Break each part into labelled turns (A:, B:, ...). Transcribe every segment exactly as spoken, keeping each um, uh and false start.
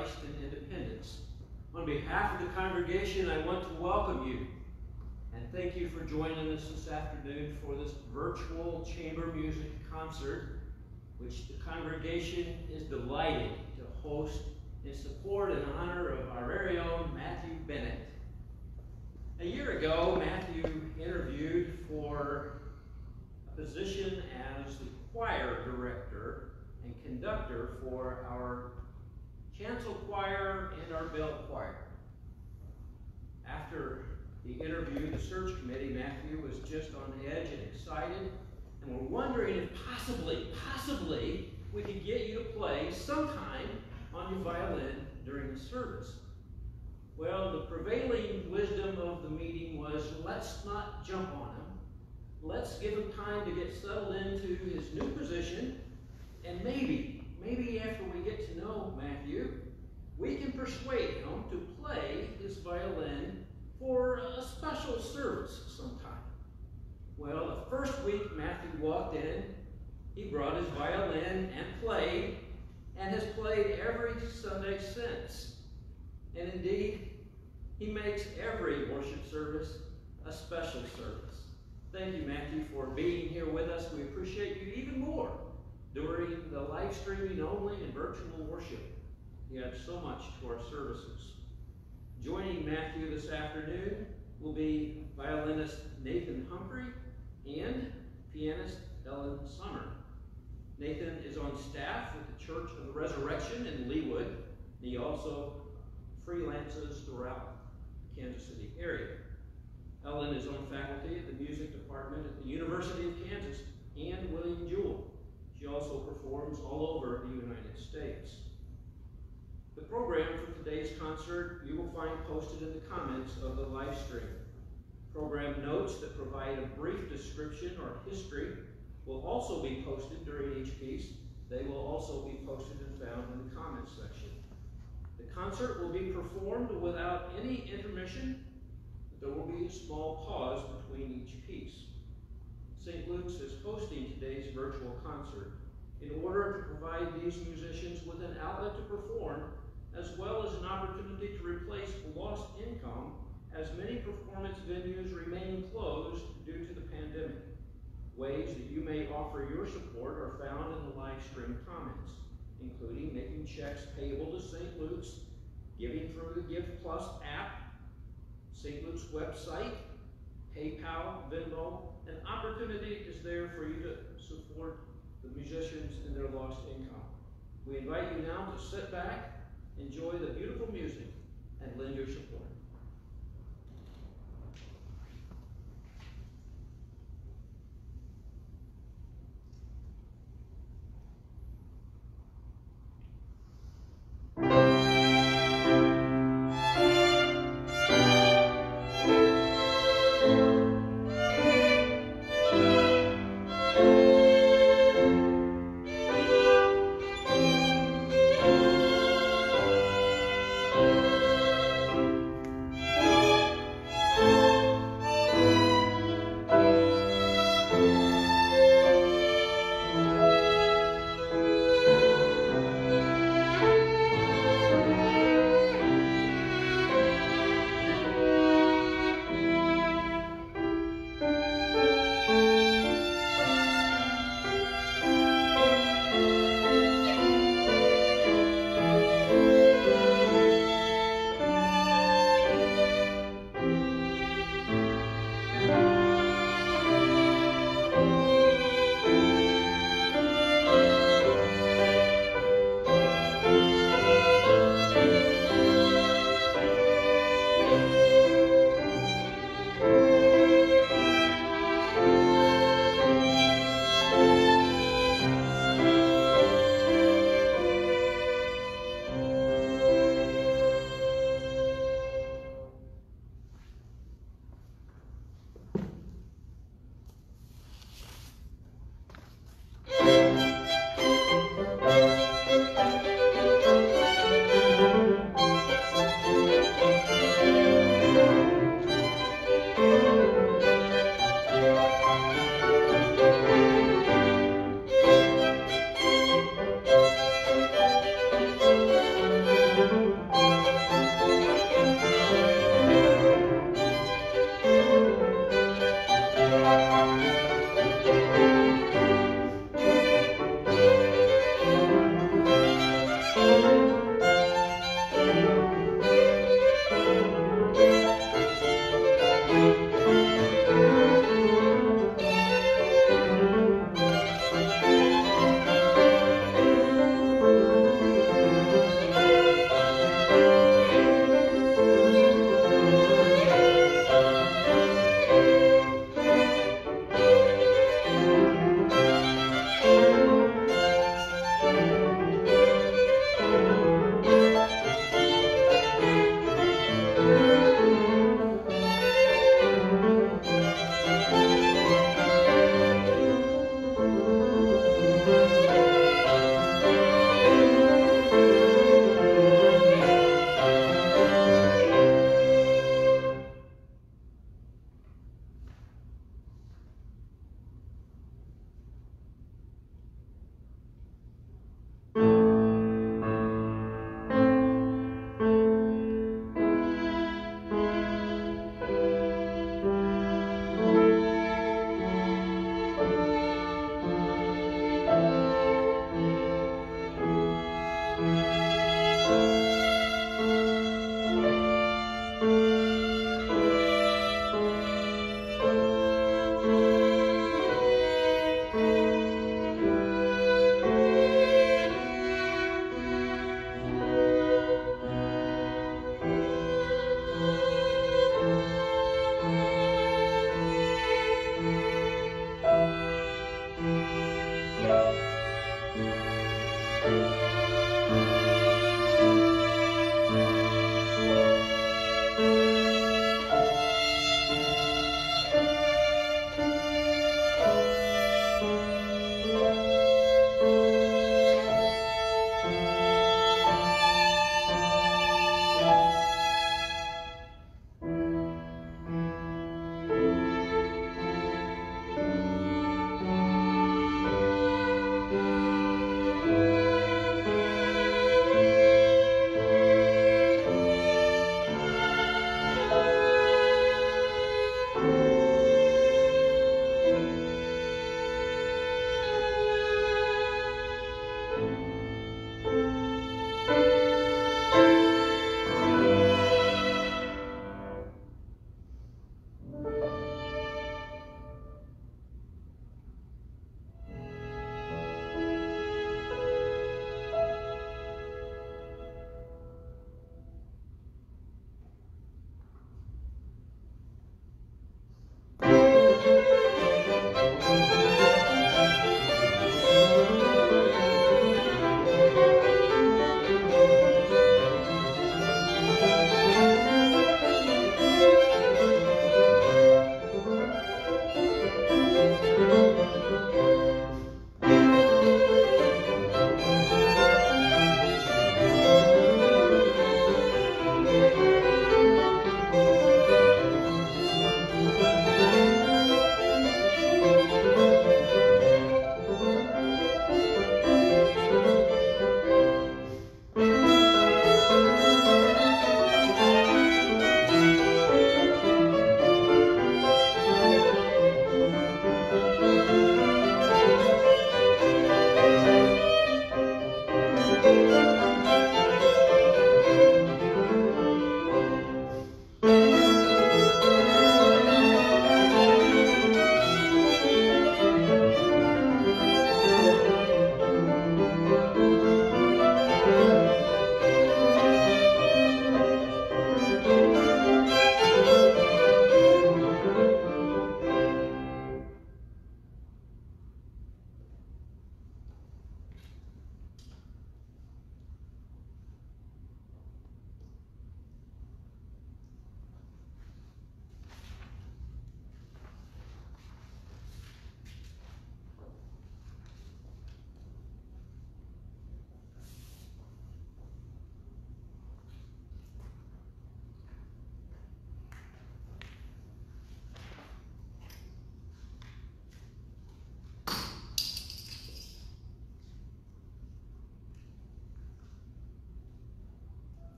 A: Christ and independence. On behalf of the congregation, I want to welcome you and thank you for joining us this afternoon for this virtual chamber music concert, which the congregation is delighted to host in support and honor of our very own Matthew Bennett. A year ago, Matthew interviewed for a position as the choir director and conductor for our chancel choir and our bell choir. After the interview, the search committee, Matthew was just on edge and excited, and we're wondering if possibly, possibly, we could get you to play sometime on your violin during the service. Well, the prevailing wisdom of the meeting was, let's not jump on him. Let's give him time to get settled into his new position, and maybe, maybe after we get to know Matthew, we can persuade him to play his violin for a special service sometime. Well, the first week Matthew walked in, he brought his violin and played, and has played every Sunday since. And indeed, he makes every worship service a special service. Thank you, Matthew, for being here with us. We appreciate you even more during the live streaming only and virtual worship. You add so much to our services. Joining Matthew this afternoon will be violinist Nathan Humphrey and pianist Sommer. Nathan is on staff with the Church of the Resurrection in Leawood, and he also freelances throughout the Kansas City area. Ellen is on faculty at the music department at the University of Kansas and William Jewell. She also performs all over the United States. The program for today's concert you will find posted in the comments of the live stream. Program notes that provide a brief description or history will also be posted during each piece. They will also be posted and found in the comments section. The concert will be performed without any intermission. There will be a small pause between each piece. Saint Luke's is hosting today's virtual concert in order to provide these musicians with an outlet to perform, as well as an opportunity to replace lost income, as many performance venues remain closed due to the pandemic. Ways that you may offer your support are found in the live stream comments, including making checks payable to Saint Luke's, giving through the Give Plus app, Saint Luke's website, PayPal, Venmo. An opportunity is there for you to support the musicians in their lost income. We invite you now to sit back, enjoy the beautiful music, and lend your support.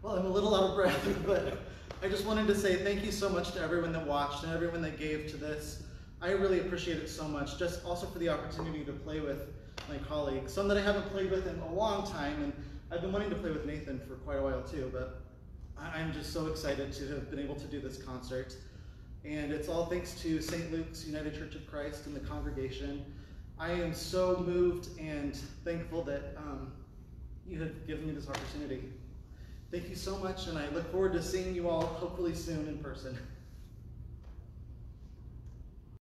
B: Well, I'm a little out of breath, but I just wanted to say thank you so much to everyone that watched and everyone that gave to this. I really appreciate it so much, just also for the opportunity to play with my colleagues, some that I haven't played with in a long time, and I've been wanting to play with Nathan for quite a while too, but I'm just so excited to have been able to do this concert. And it's all thanks to Saint Luke's United Church of Christ and the congregation. I am so moved and thankful that um, you have given me this opportunity. Thank you so much, and I look forward to seeing you all hopefully soon in person.